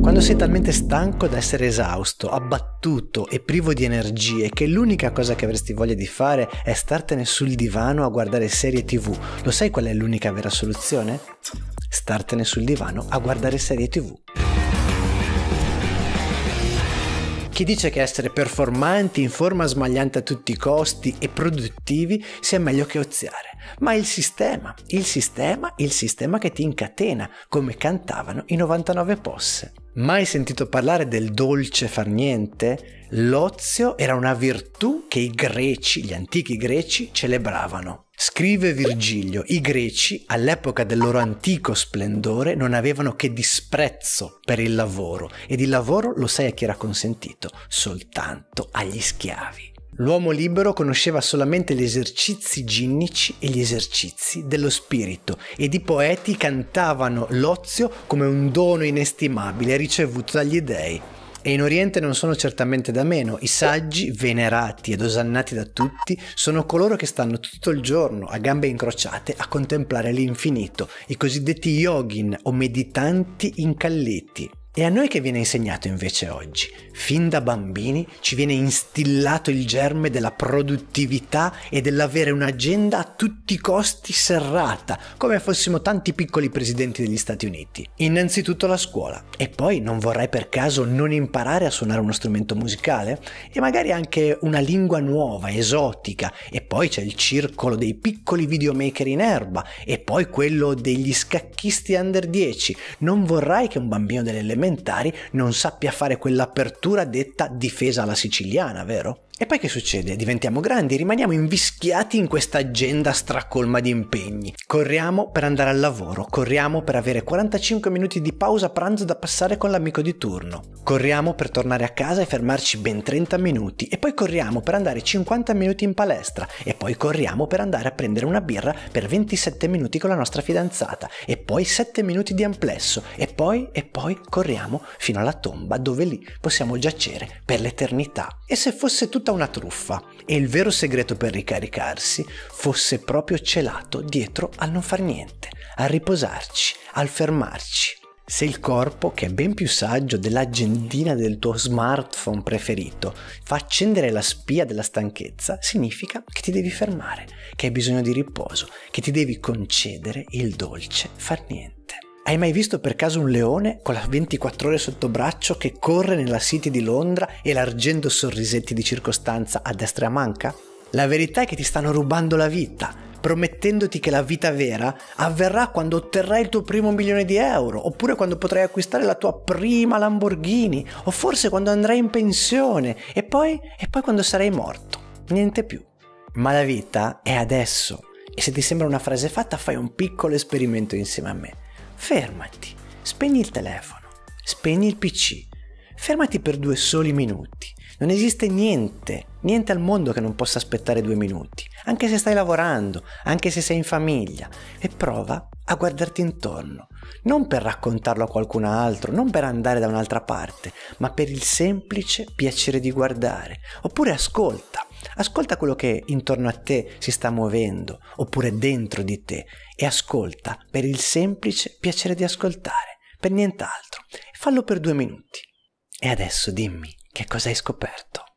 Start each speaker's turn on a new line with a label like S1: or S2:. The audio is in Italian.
S1: Quando sei talmente stanco da essere esausto, abbattuto e privo di energie che l'unica cosa che avresti voglia di fare è startene sul divano a guardare serie TV. Lo sai qual è l'unica vera soluzione? Startene sul divano a guardare serie TV. Chi dice che essere performanti, in forma smagliante a tutti i costi e produttivi sia meglio che oziare. Ma il sistema che ti incatena, come cantavano i 99 Posse. Mai sentito parlare del dolce far niente? L'ozio era una virtù che i greci, gli antichi greci, celebravano. Scrive Virgilio, i greci, all'epoca del loro antico splendore, non avevano che disprezzo per il lavoro, ed il lavoro lo sai a chi era consentito? Soltanto agli schiavi. L'uomo libero conosceva solamente gli esercizi ginnici e gli esercizi dello spirito, ed i poeti cantavano l'ozio come un dono inestimabile ricevuto dagli dei. E in Oriente non sono certamente da meno. I saggi, venerati ed osannati da tutti, sono coloro che stanno tutto il giorno a gambe incrociate a contemplare l'infinito, i cosiddetti yogin o meditanti incalliti. E a noi che viene insegnato invece oggi? Fin da bambini ci viene instillato il germe della produttività e dell'avere un'agenda a tutti i costi serrata, come fossimo tanti piccoli presidenti degli Stati Uniti. Innanzitutto la scuola, e poi non vorrai per caso non imparare a suonare uno strumento musicale? E magari anche una lingua nuova, esotica, e poi c'è il circolo dei piccoli videomaker in erba, e poi quello degli scacchisti under 10. Non vorrai che un bambino delle elementari non sappia fare quell'apertura detta difesa alla siciliana, vero? E poi che succede? Diventiamo grandi, rimaniamo invischiati in questa agenda stracolma di impegni. Corriamo per andare al lavoro, corriamo per avere 45 minuti di pausa pranzo da passare con l'amico di turno. Corriamo per tornare a casa e fermarci ben 30 minuti e poi corriamo per andare 50 minuti in palestra e poi corriamo per andare a prendere una birra per 27 minuti con la nostra fidanzata e poi 7 minuti di amplesso e poi corriamo fino alla tomba dove lì possiamo giacere per l'eternità. E se fosse tutta una truffa e il vero segreto per ricaricarsi fosse proprio celato dietro al non far niente, al riposarci, al fermarci. Se il corpo, che è ben più saggio dell'agendina del tuo smartphone preferito, fa accendere la spia della stanchezza, significa che ti devi fermare, che hai bisogno di riposo, che ti devi concedere il dolce far niente. Hai mai visto per caso un leone con la 24 ore sotto braccio che corre nella City di Londra elargendo sorrisetti di circostanza a destra e a manca? La verità è che ti stanno rubando la vita, promettendoti che la vita vera avverrà quando otterrai il tuo primo €1.000.000, oppure quando potrai acquistare la tua prima Lamborghini, o forse quando andrai in pensione, e poi quando sarai morto. Niente più. Ma la vita è adesso, e se ti sembra una frase fatta, fai un piccolo esperimento insieme a me. Fermati, spegni il telefono, spegni il PC, fermati per 2 soli minuti. Non esiste niente al mondo che non possa aspettare 2 minuti, anche se stai lavorando, anche se sei in famiglia, e prova a guardarti intorno, non per raccontarlo a qualcun altro, non per andare da un'altra parte, ma per il semplice piacere di guardare. Oppure ascolta quello che intorno a te si sta muovendo, oppure dentro di te, e ascolta per il semplice piacere di ascoltare, per nient'altro. Fallo per 2 minuti. E adesso dimmi che cosa hai scoperto.